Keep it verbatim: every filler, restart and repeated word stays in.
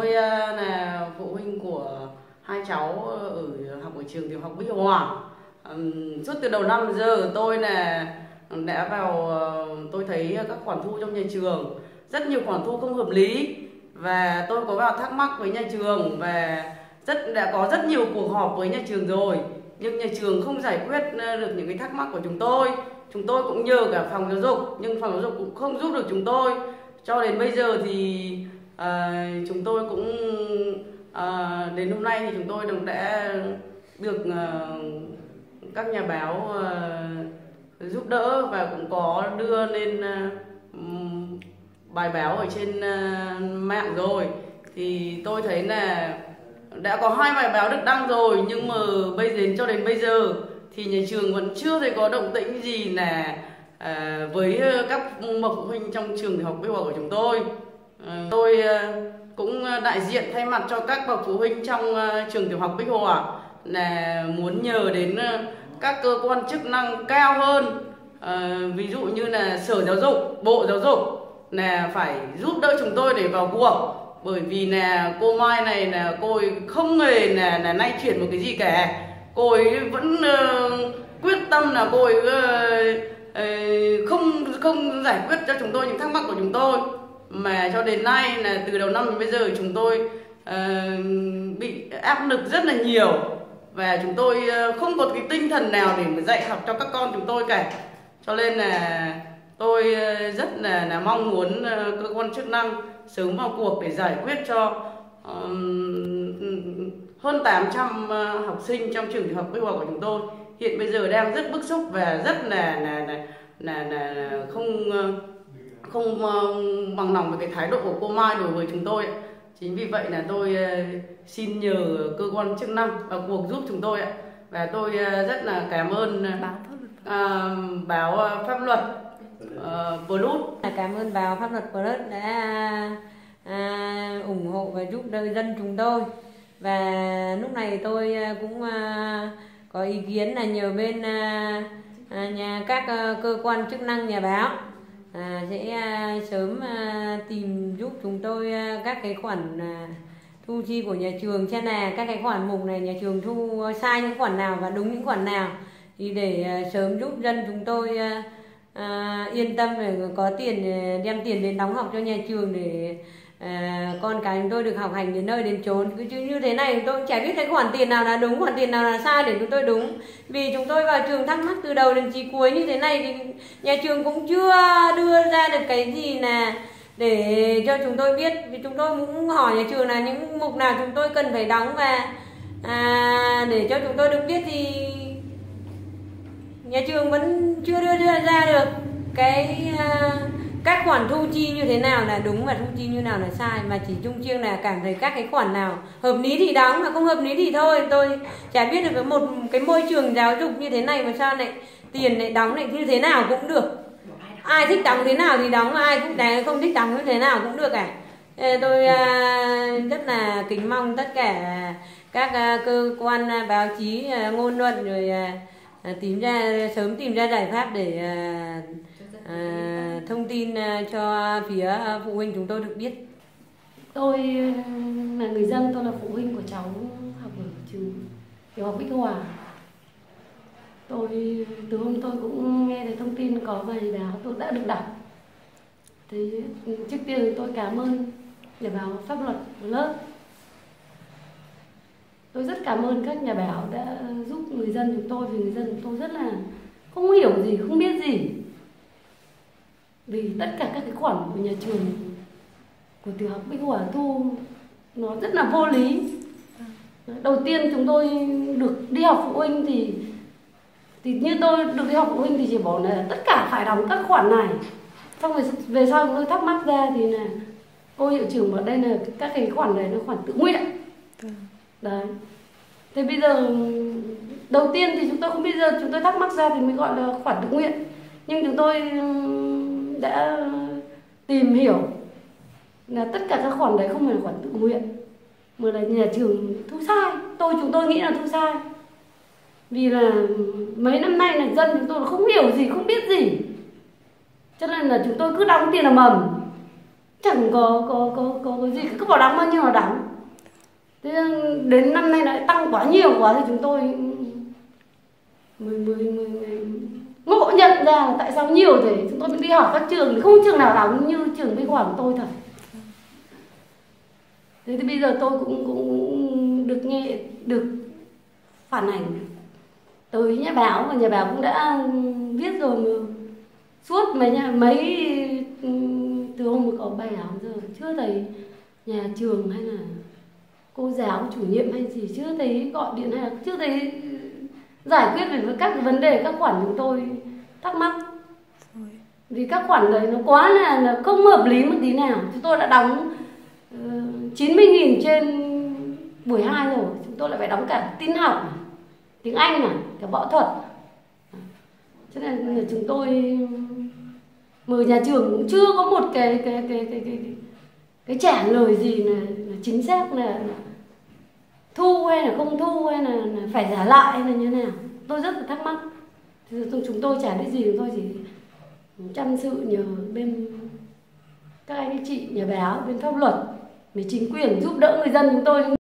tôi à, là phụ huynh của hai cháu ở học ở trường tiểu học Bích Hòa. Uhm, suốt từ đầu năm đến giờ tôi là đã vào, tôi thấy các khoản thu trong nhà trường rất nhiều khoản thu không hợp lý, và tôi có vào thắc mắc với nhà trường và rất đã có rất nhiều cuộc họp với nhà trường rồi, nhưng nhà trường không giải quyết được những cái thắc mắc của chúng tôi. Chúng tôi cũng nhờ cả phòng giáo dục, nhưng phòng giáo dục cũng không giúp được chúng tôi. Cho đến bây giờ thì à, chúng tôi cũng à, đến hôm nay thì chúng tôi cũng đã được à, các nhà báo à, giúp đỡ và cũng có đưa lên à, bài báo ở trên à, mạng rồi. Thì tôi thấy là đã có hai bài báo được đăng rồi, nhưng mà bây đến cho đến bây giờ thì nhà trường vẫn chưa thấy có động tĩnh gì là à, với các bậc phụ huynh trong trường tiểu học Bích Hòa của chúng tôi. À, tôi à, cũng đại diện thay mặt cho các bậc phụ huynh trong à, trường tiểu học Bích Hòa là muốn nhờ đến à, các cơ quan chức năng cao hơn, à, ví dụ như là Sở Giáo dục, Bộ Giáo dục là phải giúp đỡ chúng tôi để vào cuộc. Bởi vì là cô Mai này là cô ấy không hề là, là nay chuyển một cái gì cả. Cô ấy vẫn uh, quyết tâm là cô ấy uh, uh, không không giải quyết cho chúng tôi những thắc mắc của chúng tôi. Mà cho đến nay là từ đầu năm đến bây giờ chúng tôi uh, bị áp lực rất là nhiều, và chúng tôi uh, không có cái tinh thần nào để mà dạy học cho các con chúng tôi cả. Cho nên là tôi uh, rất là, là mong muốn uh, cơ quan chức năng sớm vào cuộc để giải quyết cho um, hơn tám trăm uh, học sinh trong trường tiểu học Bích Hòa của chúng tôi hiện bây giờ đang rất bức xúc và rất là là là là, là, là không không uh, bằng lòng với cái thái độ của cô Mai đối với chúng tôi. Chính vì vậy là tôi uh, xin nhờ cơ quan chức năng vào cuộc giúp chúng tôi ạ. Và tôi uh, rất là cảm ơn uh, báo pháp luật Uh, Plus. Cảm ơn báo pháp luật Plus đã à, ủng hộ và giúp đỡ dân chúng tôi. Và lúc này tôi cũng à, có ý kiến là nhờ bên à, nhà các à, cơ quan chức năng, nhà báo à, sẽ à, sớm à, tìm giúp chúng tôi à, các cái khoản à, thu chi của nhà trường, xem là các cái khoản mục này nhà trường thu sai những khoản nào và đúng những khoản nào, thì để à, sớm giúp dân chúng tôi à, À, yên tâm để có tiền, đem tiền đến đóng học cho nhà trường để à, con cái chúng tôi được học hành đến nơi đến chốn. Cứ chứ như thế này tôi chả biết cái khoản tiền nào là đúng, khoản tiền nào là sai để chúng tôi đúng. Vì chúng tôi vào trường thắc mắc từ đầu đến chí cuối như thế này thì nhà trường cũng chưa đưa ra được cái gì là để cho chúng tôi biết. Vì chúng tôi cũng hỏi nhà trường là những mục nào chúng tôi cần phải đóng, và à, để cho chúng tôi được biết thì nhà trường vẫn chưa đưa ra được cái uh, các khoản thu chi như thế nào là đúng và thu chi như nào là sai, mà chỉ chung chiêng là cảm thấy các cái khoản nào hợp lý thì đóng, mà không hợp lý thì thôi. Tôi chả biết được một cái môi trường giáo dục như thế này mà sao lại tiền lại đóng lại như thế nào cũng được, ai thích đóng thế nào thì đóng, ai cũng không thích đóng như thế nào cũng được cả. Tôi uh, rất là kính mong tất cả các uh, cơ quan uh, báo chí uh, ngôn luận rồi uh, À, tìm ra sớm tìm ra giải pháp để à, à, thông tin à, cho phía phụ huynh chúng tôi được biết. Tôi là người dân, tôi là phụ huynh của cháu học ở trường tiểu học Bích Hòa. Tôi từ hôm tôi cũng nghe thấy thông tin có bài báo, tôi đã được đọc. Thì trước tiên tôi cảm ơn nhà báo pháp luật lớp. Tôi rất cảm ơn các nhà báo đã giúp người dân chúng tôi, vì người dân chúng tôi rất là không hiểu gì, không biết gì. Vì tất cả các cái khoản của nhà trường, của tiểu học Bích Hòa thu nó rất là vô lý. Đầu tiên chúng tôi được đi học phụ huynh thì thì như tôi được đi học phụ huynh thì chỉ bảo là tất cả phải đóng các khoản này. Xong rồi về sau chúng tôi thắc mắc ra thì là cô hiệu trưởng bảo đây là các cái khoản này là khoản tự nguyện. Đấy. Thế bây giờ đầu tiên thì chúng tôi không biết, giờ chúng tôi thắc mắc ra thì mới gọi là khoản tự nguyện. Nhưng chúng tôi đã tìm hiểu là tất cả các khoản đấy không phải là khoản tự nguyện, mà là nhà trường thu sai. Tôi chúng tôi nghĩ là thu sai. Vì là mấy năm nay là dân chúng tôi không hiểu gì, không biết gì, cho nên là chúng tôi cứ đóng tiền là mầm. chẳng có có có có, có gì, cứ bảo đóng bao nhiêu là đóng. Thế đến năm nay lại tăng quá nhiều quá thì chúng tôi mười mười mười ngộ nhận ra là tại sao nhiều thế. Chúng tôi mới đi hỏi các trường thì không trường nào đóng như trường Bích Hòa của tôi thật. Thế thì bây giờ tôi cũng cũng được nghe được phản ảnh tới nhà báo, và nhà báo cũng đã viết rồi mà suốt mấy nhà mấy từ hôm mới có bài báo giờ chưa thấy nhà trường hay là cô giáo chủ nhiệm hay gì chưa thấy gọi điện hay là chưa thấy giải quyết về các cái vấn đề các khoản chúng tôi thắc mắc. Vì các khoản đấy nó quá là, là không hợp lý một tí nào. Chúng tôi đã đóng uh, chín mươi nghìn trên buổi hai rồi, chúng tôi lại phải đóng cả tin học này, tiếng Anh này, cả võ thuật. Cho nên là chúng tôi mời nhà trường cũng chưa có một cái cái cái cái cái, cái, cái trả lời gì là, là chính xác là, là thu hay là không thu hay là, là phải trả lại hay là như thế nào. Tôi rất là thắc mắc. Thì chúng tôi chả biết gì, chúng tôi chỉ chăm sự nhờ bên các anh chị nhà báo, bên pháp luật, với chính quyền giúp đỡ người dân chúng tôi.